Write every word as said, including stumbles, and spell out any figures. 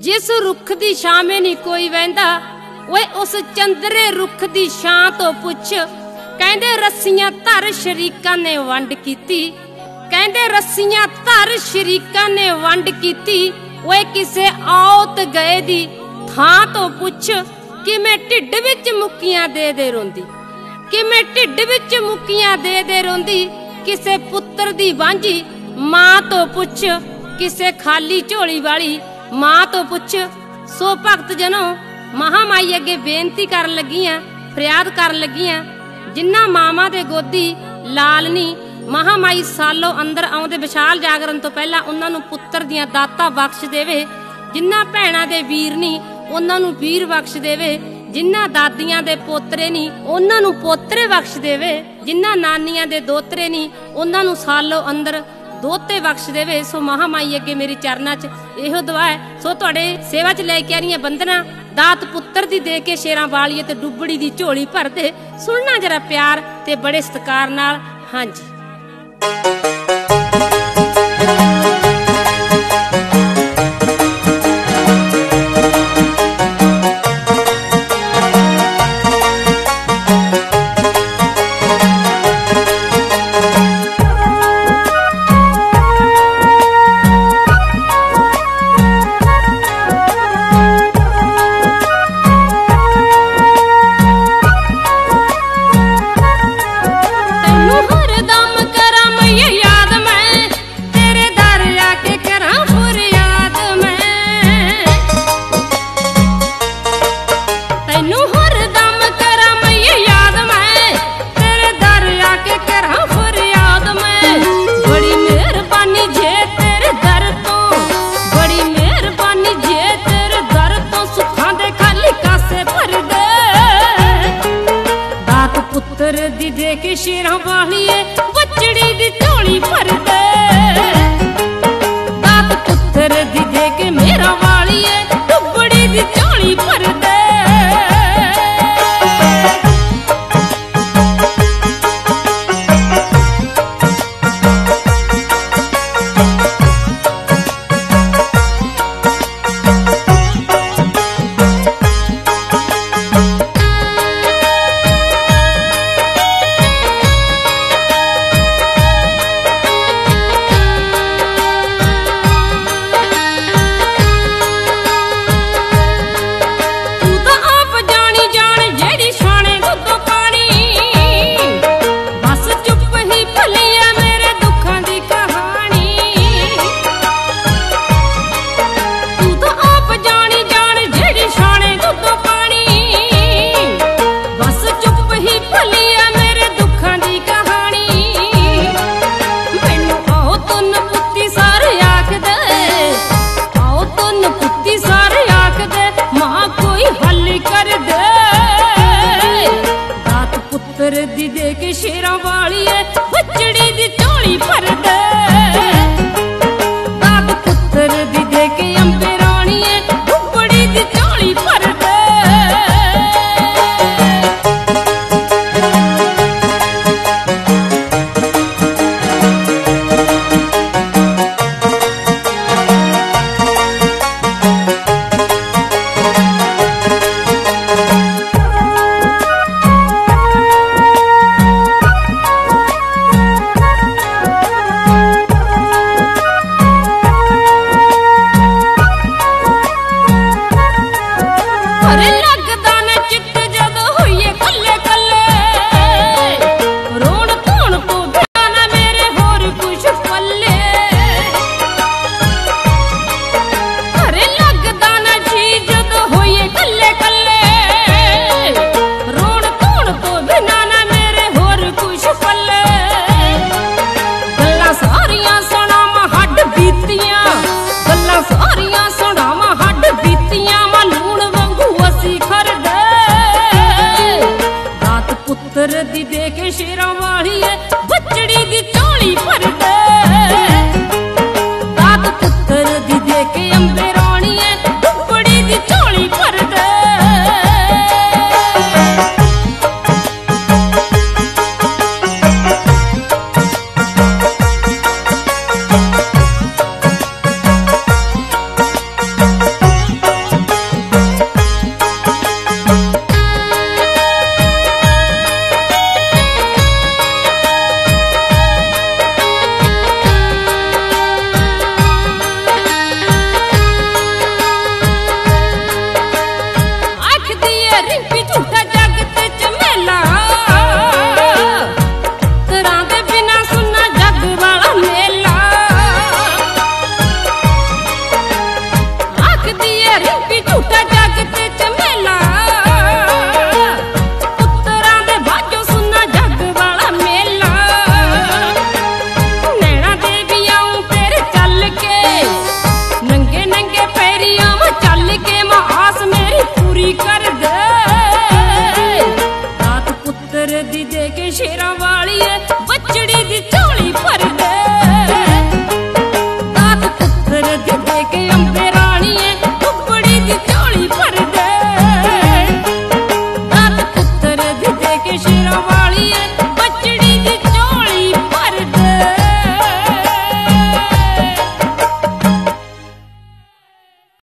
जिस रुख दी छां में नहीं कोई वहिंदा, ओए उस चंदरे रुख दी छां तो पुछ। कहंदे रस्सियां धर शरीकां ने वंड कीती, कहंदे रस्सियां धर शरीकां ने वंड कीती। ओए किसे औत गए दी थां तो पुछ, कि मैं ढिड विच मुक्कियां दे दे रोंदी, कि मैं ढिड विच मुक्कियां दे दे रोंदी। किसे पुत्र दी बांझी मां तो पुछ, किसे खाली झोली वाली मां तो पुछ। सो भगत जनों महामाई अगे बेनती कर लगियां, फरियाद कर लगियां, जिन्ना मामा दे गोदी लाल नी महामाई सालों अंदर आउंदे विशाल जागरण तो पहला उन्हां नूं पुत्र दियां दाता बख्श देवे। जिन्ना भैणां दे वीर नी उन्हां नूं वीर बख्श देवे, जिन्ना दादियां दे पोतरे नी उन्हां नूं पोतरे बख्श देवे, जिन्ना नानियां दे दोतरे नी उन्हां नूं सालों अंदर दोते बख्श देवे। सो महामाई अगे मेरे चरनां च इहो दुआ है। सो तुहाडे सेवा च लै के आ रही बंदना, दात पुत्र दी दे के शेरां वालीए ते डुबड़ी दी झोली भर दे। सुनना जरा प्यार ते बड़े सत्कार नाल। हां जी दी दे के शेरां वालिए बचड़ी दी झोली भर दे। दात पुत्र दी दे के मेरा वालिए डुबड़ी दी झोली भर दे। दी दे के शेरां वालिए बचड़ी दी झोली भर दे। दात पुत्र दी दे के अंबे राणीए डुबड़ी दी झोली भर दे। अरे